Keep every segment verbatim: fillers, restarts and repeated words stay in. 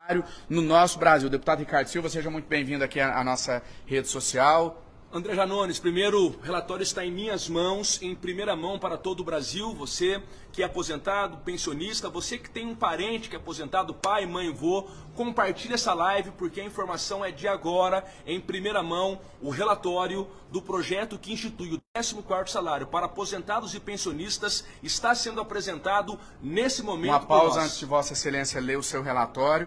no nosso Brasil. Deputado Ricardo Silva, seja muito bem-vindo aqui à, à nossa rede social. André Janones, primeiro, o relatório está em minhas mãos, em primeira mão para todo o Brasil. Você que é aposentado, pensionista, você que tem um parente que é aposentado, pai, mãe, vô, compartilhe essa live porque a informação é de agora, em primeira mão, o relatório do projeto que institui o décimo quarto salário para aposentados e pensionistas está sendo apresentado nesse momento. Uma pausa antes de Vossa Excelência ler o seu relatório.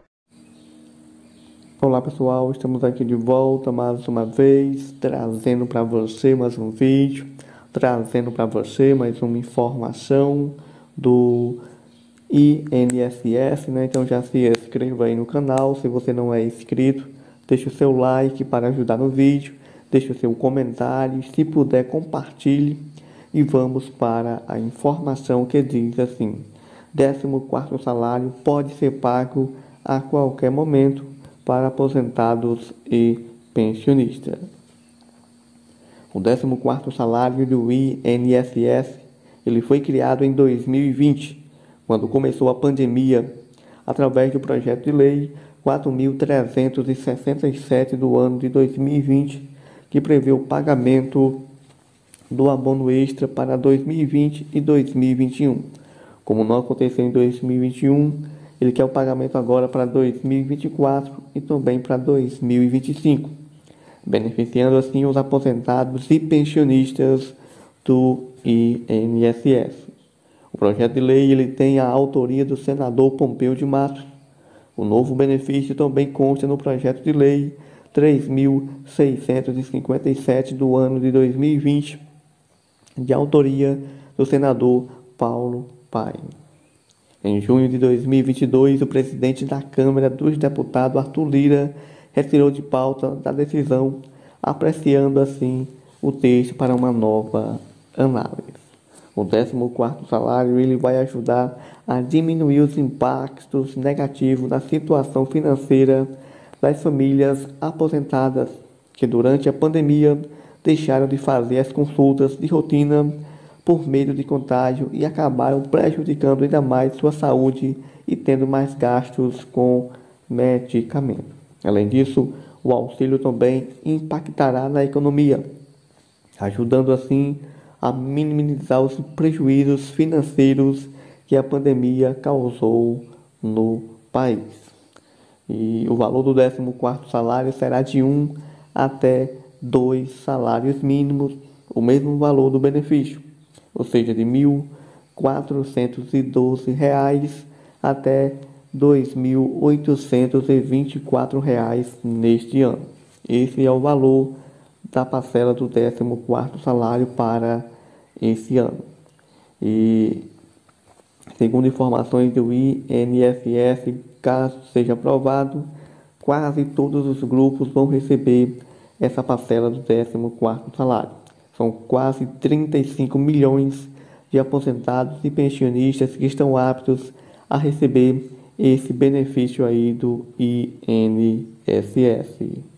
Olá pessoal, estamos aqui de volta mais uma vez, trazendo para você mais um vídeo, trazendo para você mais uma informação do I N S S, né? Então já se inscreva aí no canal, se você não é inscrito, deixe o seu like para ajudar no vídeo, deixe o seu comentário, se puder compartilhe e vamos para a informação que diz assim: décimo quarto salário pode ser pago a qualquer momento para aposentados e pensionistas. O décimo quarto salário do I N S S ele foi criado em dois mil e vinte, quando começou a pandemia, através do projeto de lei quatro mil trezentos e sessenta e sete do ano de dois mil e vinte, que prevê o pagamento do abono extra para dois mil e vinte e dois mil e vinte e um. Como não aconteceu em dois mil e vinte e um, ele quer o pagamento agora para dois mil e vinte e quatro e também para dois mil e vinte e cinco, beneficiando assim os aposentados e pensionistas do I N S S. O projeto de lei ele tem a autoria do senador Pompeu de Matos. O novo benefício também consta no projeto de lei três mil seiscentos e cinquenta e sete do ano de dois mil e vinte, de autoria do senador Paulo Paim. Em junho de dois mil e vinte e dois, o presidente da Câmara dos Deputados, Arthur Lira, retirou de pauta da decisão, apreciando assim o texto para uma nova análise. O décimo quarto salário ele vai ajudar a diminuir os impactos negativos da situação financeira das famílias aposentadas que durante a pandemia deixaram de fazer as consultas de rotina por medo de contágio e acabaram prejudicando ainda mais sua saúde e tendo mais gastos com medicamentos. Além disso, o auxílio também impactará na economia, ajudando assim a minimizar os prejuízos financeiros que a pandemia causou no país. E o valor do décimo quarto salário será de um até dois salários mínimos, o mesmo valor do benefício, ou seja, de mil quatrocentos e doze reais até dois mil oitocentos e vinte e quatro reais neste ano. Esse é o valor da parcela do décimo quarto salário para esse ano. E segundo informações do I N S S, caso seja aprovado, quase todos os grupos vão receber essa parcela do décimo quarto salário. São quase trinta e cinco milhões de aposentados e pensionistas que estão aptos a receber esse benefício aí do I N S S.